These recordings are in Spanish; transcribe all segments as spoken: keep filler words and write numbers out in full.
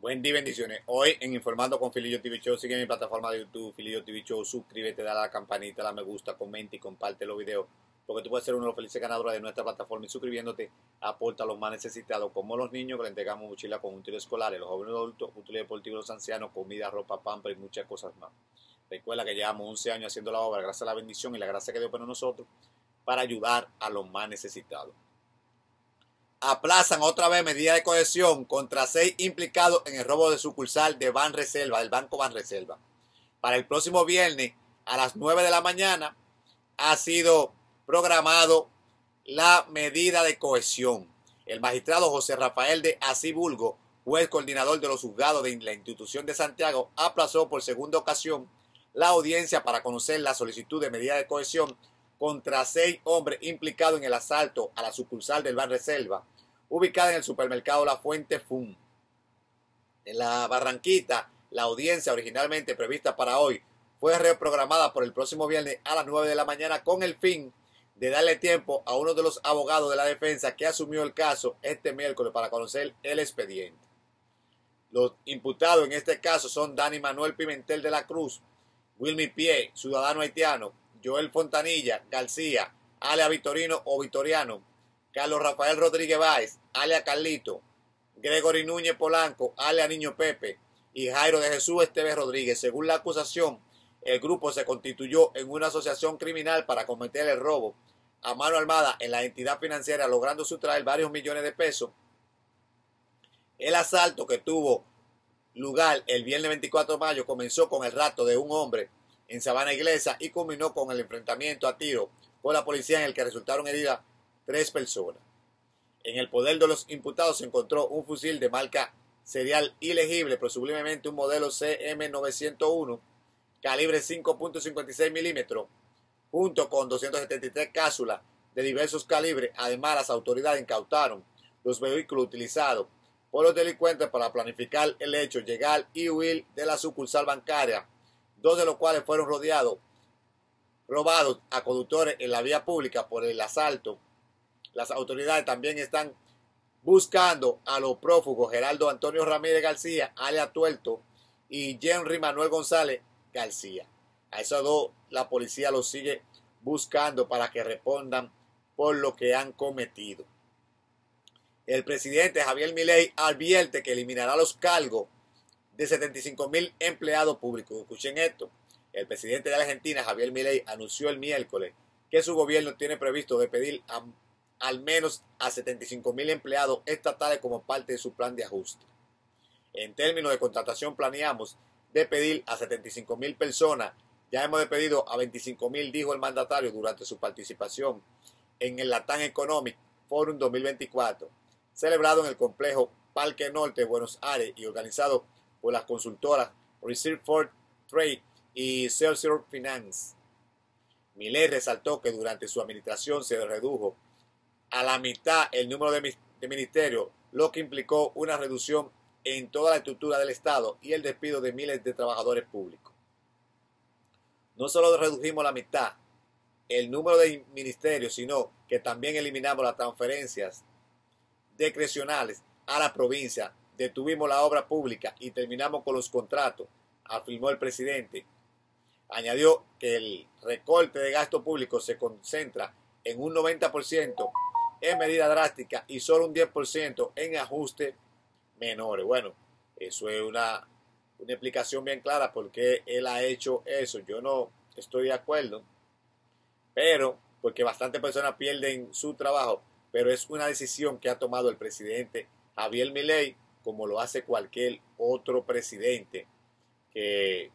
Buen día, bendiciones. Hoy en Informando con Filillo T V Show, sigue mi plataforma de YouTube, Filillo T V Show, suscríbete, dale a la campanita, dale a me gusta, comenta y comparte los videos, porque tú puedes ser uno de los felices ganadores de nuestra plataforma y suscribiéndote aporta a los más necesitados, como los niños que le entregamos mochila con útiles escolares, los jóvenes adultos, útiles deportivos, los ancianos, comida, ropa, pampa y muchas cosas más. Recuerda que llevamos once años haciendo la obra, gracias a la bendición y la gracia que Dios pone en nosotros, para ayudar a los más necesitados. Aplazan otra vez medida de cohesión contra seis implicados en el robo de sucursal de Banreserva, del Banco Banreserva. Para el próximo viernes a las nueve de la mañana ha sido programado la medida de cohesión. El magistrado José Rafael de Asibulgo, juez coordinador de los juzgados de la institución de Santiago, aplazó por segunda ocasión la audiencia para conocer la solicitud de medida de cohesión contra seis hombres implicados en el asalto a la sucursal del Banreserva, ubicada en el supermercado La Fuente Fun. En la Barranquita, la audiencia originalmente prevista para hoy fue reprogramada por el próximo viernes a las nueve de la mañana con el fin de darle tiempo a uno de los abogados de la defensa que asumió el caso este miércoles para conocer el expediente. Los imputados en este caso son Dani Manuel Pimentel de la Cruz, Wilmy Pie, ciudadano haitiano, Joel Fontanilla García, alias Vitorino o Vitoriano, Carlos Rafael Rodríguez Báez, alias Carlito, Gregory Núñez Polanco, alias Niño Pepe, y Jairo de Jesús Esteves Rodríguez. Según la acusación, el grupo se constituyó en una asociación criminal para cometer el robo a mano armada en la entidad financiera, logrando sustraer varios millones de pesos. El asalto, que tuvo lugar el viernes veinticuatro de mayo, comenzó con el rapto de un hombre en Sabana Iglesia y culminó con el enfrentamiento a tiro con la policía, en el que resultaron heridas tres personas. En el poder de los imputados se encontró un fusil de marca serial ilegible, presumiblemente un modelo C M novecientos uno, calibre cinco punto cincuenta y seis milímetros, junto con doscientas setenta y tres cápsulas de diversos calibres. Además, las autoridades incautaron los vehículos utilizados por los delincuentes para planificar el hecho, llegar y huir de la sucursal bancaria, dos de los cuales fueron rodeados, robados a conductores en la vía pública por el asalto. Las autoridades también están buscando a los prófugos Geraldo Antonio Ramírez García, alias Tuerto, y Henry Manuel González García. A esos dos la policía los sigue buscando para que respondan por lo que han cometido. El presidente Javier Milei advierte que eliminará los cargos de setenta y cinco mil empleados públicos. Escuchen esto. El presidente de Argentina, Javier Milei, anunció el miércoles que su gobierno tiene previsto despedir a al menos a setenta y cinco mil empleados estatales como parte de su plan de ajuste. En términos de contratación, planeamos despedir a setenta y cinco mil personas. Ya hemos despedido a veinticinco mil, dijo el mandatario durante su participación en el Latam Economic Forum dos mil veinticuatro, celebrado en el complejo Parque Norte de Buenos Aires y organizado por las consultoras Reserve for Trade y Celsius Finance. Milei resaltó que durante su administración se redujo a la mitad el número de, de ministerios, lo que implicó una reducción en toda la estructura del Estado y el despido de miles de trabajadores públicos. No solo redujimos la mitad el número de ministerios, sino que también eliminamos las transferencias discrecionales a la provincia, detuvimos la obra pública y terminamos con los contratos, afirmó el presidente. Añadió que el recorte de gasto público se concentra en un noventa por ciento en medida drástica y solo un diez por ciento en ajustes menores. Bueno, eso es una, una explicación bien clara por qué él ha hecho eso. Yo no estoy de acuerdo, pero porque bastantes personas pierden su trabajo, pero es una decisión que ha tomado el presidente Javier Milei, como lo hace cualquier otro presidente que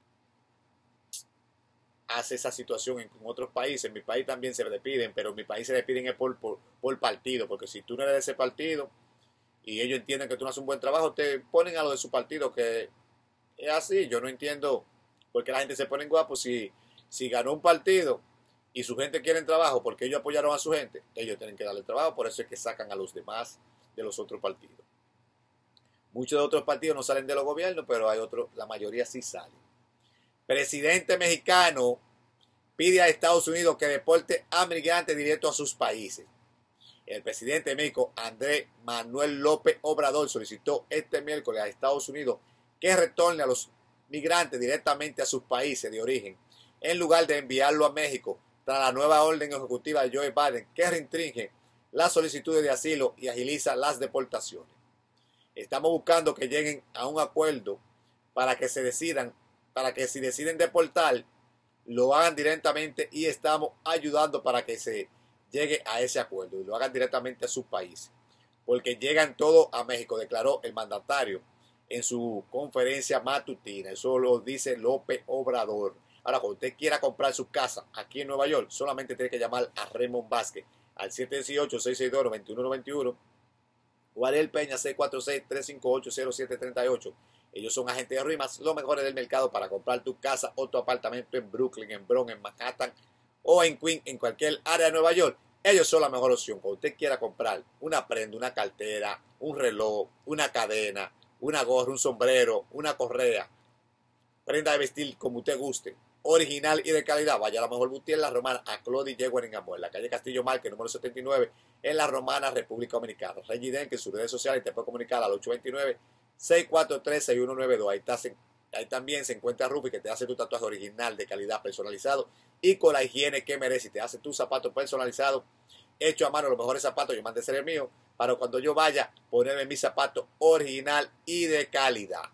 hace esa situación en, en otros países. En mi país también se despiden, pero en mi país se despiden es por, por, por partido, porque si tú no eres de ese partido y ellos entienden que tú no haces un buen trabajo, te ponen a lo de su partido, que es así. Yo no entiendo por qué la gente se pone guapo. Si, si ganó un partido y su gente quiere trabajo porque ellos apoyaron a su gente, ellos tienen que darle trabajo. Por eso es que sacan a los demás de los otros partidos. Muchos de otros partidos no salen de los gobiernos, pero hay otros, la mayoría sí salen. Presidente mexicano pide a Estados Unidos que deporte a migrantes directo a sus países. El presidente de México, Andrés Manuel López Obrador, solicitó este miércoles a Estados Unidos que retorne a los migrantes directamente a sus países de origen, en lugar de enviarlo a México, tras la nueva orden ejecutiva de Joe Biden que restringe las solicitudes de asilo y agiliza las deportaciones. Estamos buscando que lleguen a un acuerdo para que se decidan, para que si deciden deportar, lo hagan directamente, y estamos ayudando para que se llegue a ese acuerdo y lo hagan directamente a sus países, porque llegan todos a México, declaró el mandatario en su conferencia matutina. Eso lo dice López Obrador. Ahora, cuando usted quiera comprar su casa aquí en Nueva York, solamente tiene que llamar a Raymond Vázquez al siete uno ocho, seis seis dos, nueve uno nueve uno o Ariel Peña seis cuatro seis, tres cinco ocho, cero siete tres ocho. Ellos son agentes de RIMAX, los mejores del mercado para comprar tu casa o tu apartamento en Brooklyn, en Bronx, en Manhattan o en Queens, en cualquier área de Nueva York. Ellos son la mejor opción. Cuando usted quiera comprar una prenda, una cartera, un reloj, una cadena, una gorra, un sombrero, una correa, prenda de vestir como usted guste, original y de calidad, vaya a la mejor boutique en La Romana, a Claudia Yeguer en Amor, en la calle Castillo Márquez, número setenta y nueve, en La Romana, República Dominicana. Reggie Den, que en sus redes sociales te puede comunicar al ocho dos nueve, seis cuatro tres, seis uno nueve dos. Ahí, está, ahí también se encuentra Ruby, que te hace tu tatuaje original de calidad, personalizado y con la higiene que merece. Y te hace tu zapato personalizado, hecho a mano, los mejores zapatos. Yo mandé ser el mío para cuando yo vaya ponerme mi zapato original y de calidad.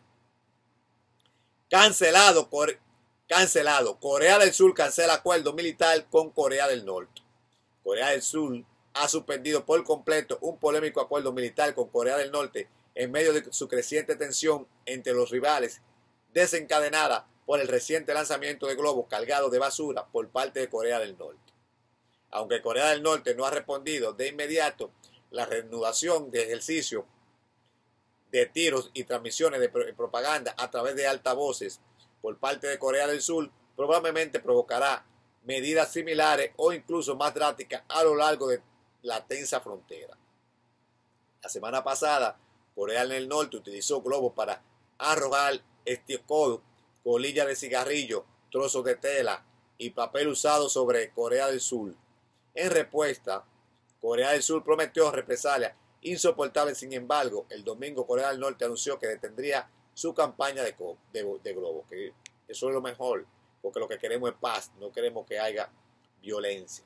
Cancelado, Core, cancelado. Corea del Sur cancela acuerdo militar con Corea del Norte. Corea del Sur ha suspendido por completo un polémico acuerdo militar con Corea del Norte en medio de su creciente tensión entre los rivales, desencadenada por el reciente lanzamiento de globos cargados de basura por parte de Corea del Norte. Aunque Corea del Norte no ha respondido de inmediato, la reanudación de ejercicio de tiros y transmisiones de propaganda a través de altavoces por parte de Corea del Sur probablemente provocará medidas similares o incluso más drásticas a lo largo de la tensa frontera. La semana pasada, Corea del Norte utilizó globos para arrojar estiércol, colillas de cigarrillo, trozos de tela y papel usado sobre Corea del Sur. En respuesta, Corea del Sur prometió represalias insoportables. Sin embargo, el domingo Corea del Norte anunció que detendría su campaña de, de, de globos, que eso es lo mejor, porque lo que queremos es paz, no queremos que haya violencia.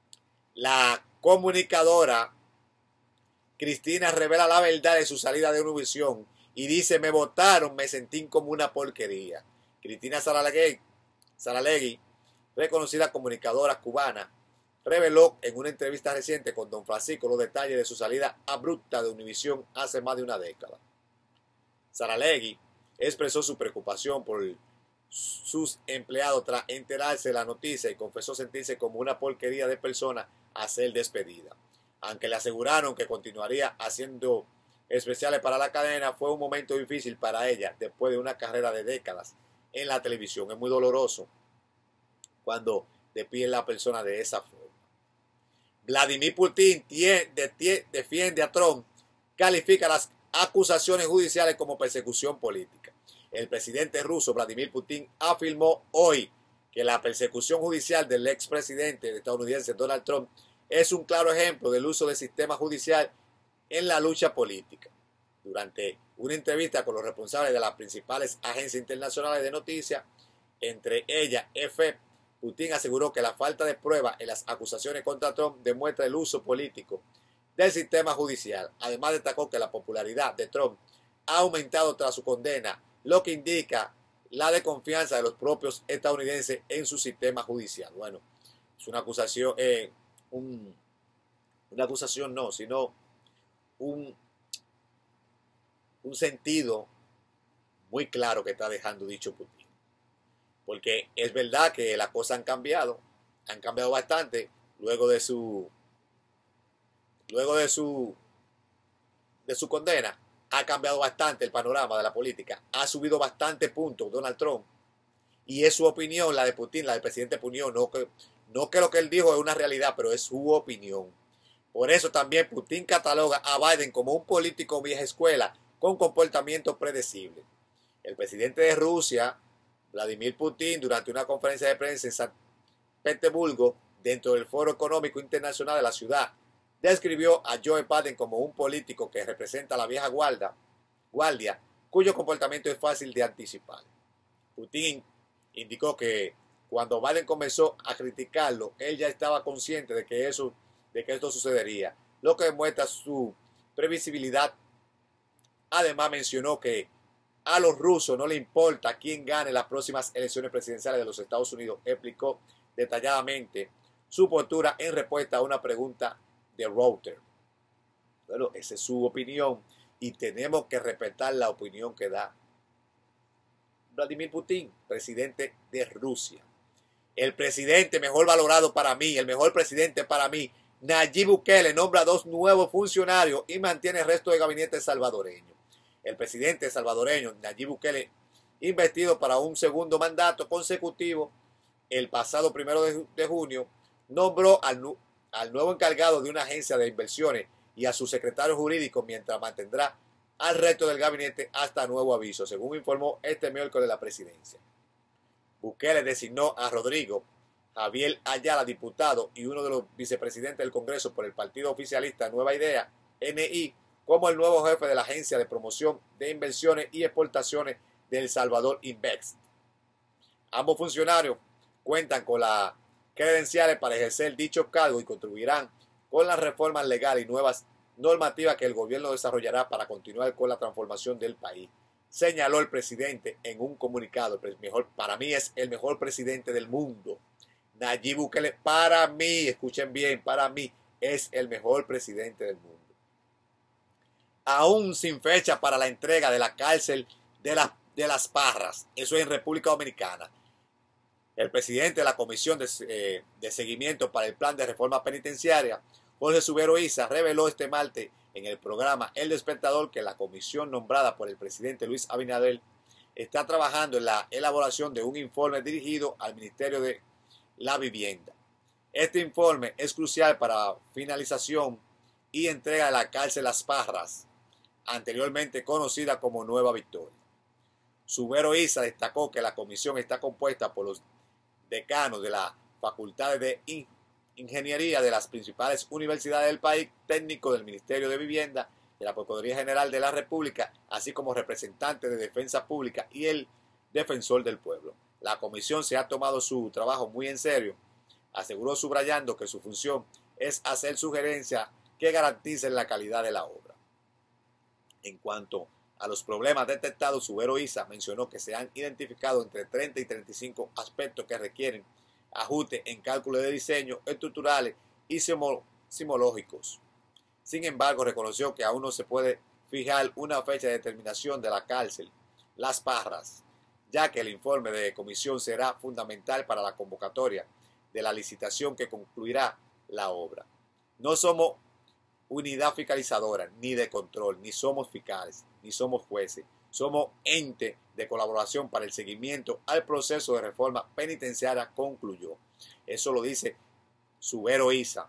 La comunicadora Cristina revela la verdad de su salida de Univision y dice: me votaron, me sentí como una porquería. Cristina Saralegui, Saralegui, reconocida comunicadora cubana, reveló en una entrevista reciente con Don Francisco los detalles de su salida abrupta de Univision hace más de una década. Saralegui expresó su preocupación por sus empleados tras enterarse de la noticia y confesó sentirse como una porquería de persona a ser despedida. Aunque le aseguraron que continuaría haciendo especiales para la cadena, fue un momento difícil para ella después de una carrera de décadas en la televisión. Es muy doloroso cuando despiden a la persona de esa forma. Vladimir Putin defiende a Trump, califica las acusaciones judiciales como persecución política. El presidente ruso Vladimir Putin afirmó hoy que la persecución judicial del expresidente estadounidense Donald Trump es un claro ejemplo del uso del sistema judicial en la lucha política. Durante una entrevista con los responsables de las principales agencias internacionales de noticias, entre ellas E F E, Putin aseguró que la falta de pruebas en las acusaciones contra Trump demuestra el uso político del sistema judicial. Además, destacó que la popularidad de Trump ha aumentado tras su condena, lo que indica la desconfianza de los propios estadounidenses en su sistema judicial. Bueno, es una acusación, eh, un, una acusación no, sino un, un sentido muy claro que está dejando dicho Putin. Porque es verdad que las cosas han cambiado, han cambiado bastante luego de su, luego de su, de su condena. Ha cambiado bastante el panorama de la política, ha subido bastante puntos Donald Trump, y es su opinión, la de Putin, la del presidente Putin, no que, no que lo que él dijo es una realidad, pero es su opinión. Por eso también Putin cataloga a Biden como un político vieja escuela con comportamiento predecible. El presidente de Rusia, Vladimir Putin, durante una conferencia de prensa en San Petersburgo, dentro del Foro Económico Internacional de la ciudad describió a Joe Biden como un político que representa a la vieja guardia, guardia cuyo comportamiento es fácil de anticipar. Putin indicó que cuando Biden comenzó a criticarlo, él ya estaba consciente de que, eso, de que esto sucedería, lo que demuestra su previsibilidad. Además mencionó que a los rusos no le importa quién gane las próximas elecciones presidenciales de los Estados Unidos. Explicó detalladamente su postura en respuesta a una pregunta de Reuters. Bueno, esa es su opinión y tenemos que respetar la opinión que da Vladimir Putin, presidente de Rusia. El presidente mejor valorado para mí, el mejor presidente para mí, Nayib Bukele, nombra dos nuevos funcionarios y mantiene el resto del gabinete salvadoreño. El presidente salvadoreño, Nayib Bukele, investido para un segundo mandato consecutivo, el pasado primero de, de junio, nombró al, al nuevo encargado de una agencia de inversiones y a su secretario jurídico, mientras mantendrá al resto del gabinete hasta nuevo aviso, según informó este miércoles la presidencia. Bukele designó a Rodrigo Javier Ayala, diputado y uno de los vicepresidentes del Congreso por el partido oficialista Nueva Idea, N I, como el nuevo jefe de la Agencia de Promoción de Inversiones y Exportaciones de El Salvador Invest. Ambos funcionarios cuentan con las credenciales para ejercer dichos cargos y contribuirán con las reformas legales y nuevas normativas que el gobierno desarrollará para continuar con la transformación del país, señaló el presidente en un comunicado. El mejor, para mí es el mejor presidente del mundo. Nayib Bukele, para mí, escuchen bien, para mí es el mejor presidente del mundo. Aún sin fecha para la entrega de la cárcel de, la, de Las Parras, eso es en República Dominicana, el presidente de la Comisión de, eh, de Seguimiento para el Plan de Reforma Penitenciaria, Jorge Subero Isa, reveló este martes en el programa El Despertador que la comisión nombrada por el presidente Luis Abinader está trabajando en la elaboración de un informe dirigido al Ministerio de la Vivienda. Este informe es crucial para la finalización y entrega de la cárcel Las Parras, anteriormente conocida como Nueva Victoria. Subero Isa destacó que la comisión está compuesta por los decanos de las facultades de Ingeniería de las principales universidades del país, técnicos del Ministerio de Vivienda, de la Procuraduría General de la República, así como representantes de Defensa Pública y el Defensor del Pueblo. La comisión se ha tomado su trabajo muy en serio, aseguró, subrayando que su función es hacer sugerencias que garanticen la calidad de la obra. En cuanto a los problemas detectados, Subero Isa mencionó que se han identificado entre treinta y treinta y cinco aspectos que requieren ajuste en cálculos de diseño, estructurales y simológicos. Sin embargo, reconoció que aún no se puede fijar una fecha de determinación de la cárcel Las Parras, ya que el informe de comisión será fundamental para la convocatoria de la licitación que concluirá la obra. No somos unidad fiscalizadora, ni de control, ni somos fiscales, ni somos jueces. Somos ente de colaboración para el seguimiento al proceso de reforma penitenciaria, concluyó. Eso lo dice Subero Isa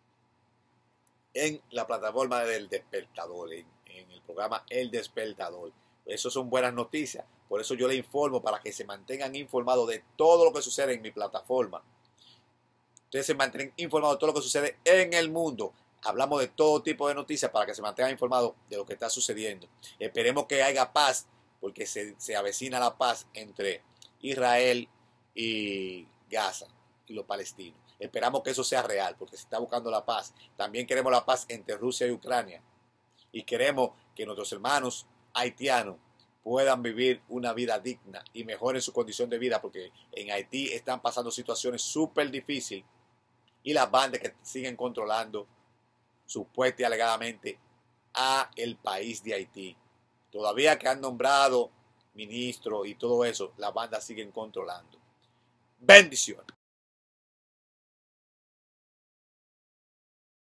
en la plataforma del Despertador, en, en el programa El Despertador. Eso son buenas noticias. Por eso yo les informo para que se mantengan informados de todo lo que sucede en mi plataforma. Ustedes se mantienen informados de todo lo que sucede en el mundo. Hablamos de todo tipo de noticias para que se mantengan informados de lo que está sucediendo. Esperemos que haya paz, porque se, se avecina la paz entre Israel y Gaza y los palestinos. Esperamos que eso sea real, porque se está buscando la paz. También queremos la paz entre Rusia y Ucrania. Y queremos que nuestros hermanos haitianos puedan vivir una vida digna y mejoren su condición de vida, porque en Haití están pasando situaciones súper difíciles y las bandas que siguen controlando supuestamente y alegadamente a el país de Haití. Todavía que han nombrado ministros y todo eso, las bandas siguen controlando. Bendiciones.